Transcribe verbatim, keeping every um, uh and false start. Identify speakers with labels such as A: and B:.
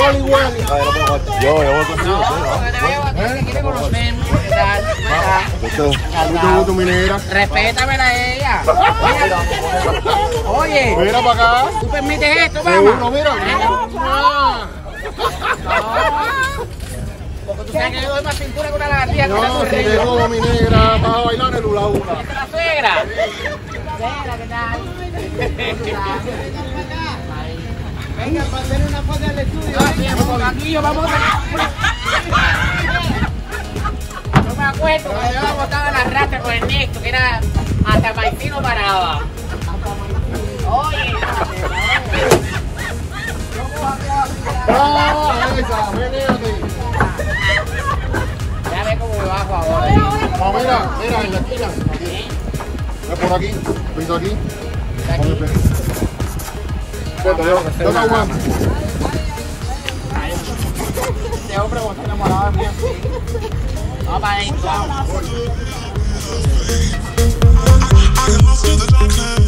A: igual, igual.
B: Yo, yo voy contigo.
C: No, te veo, te quiere conocer. ¿Qué tal?
A: Mucho gusto, mi negra.
C: Respétamela a ella. Oye,
A: Mira para acá.
C: ¿tú permites esto,
A: Seguro,
C: mamá?
A: mira.
C: Porque tú sabes que yo doy más pintura que una lagartija con
A: No,
C: esos
A: si te
C: ríos.
A: jodo, mi negra, vas a bailar el hula hula.
C: ¿Esta es la suegra? Suegra, ¿qué tal?
D: Venga, para hacer una foto al estudio.
C: Ah, sí, porque aquí yo vamos a... Yo me acuerdo cuando yo la botaba en la rastra con el Néstor, que era hasta Maicino paraba. Oye,
A: Ah, esa, venéate.
C: ya ve cómo me bajo ahora.
A: No, mira, mira, en la esquina. Aquí. Es por aquí, piso aquí.
C: Aquí.
A: Vete, yo, yo te aguanto.
C: Este hombre como está enamorado de mí. Vamos para adentro.
E: I got lost in the darkness.